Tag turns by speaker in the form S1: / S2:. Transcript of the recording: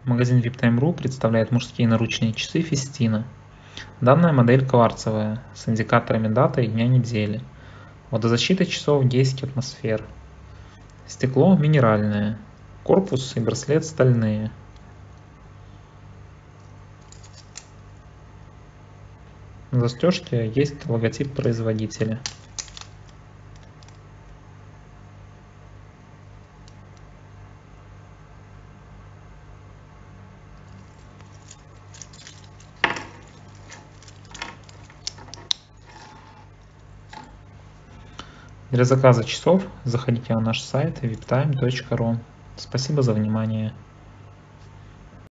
S1: Магазин VIPTime.ru представляет мужские наручные часы Festina. Данная модель кварцевая, с индикаторами даты и дня недели. Водозащита часов 10 атмосфер. Стекло минеральное. Корпус и браслет стальные. На застежке есть логотип производителя. Для заказа часов заходите на наш сайт viptime.ru. Спасибо за внимание.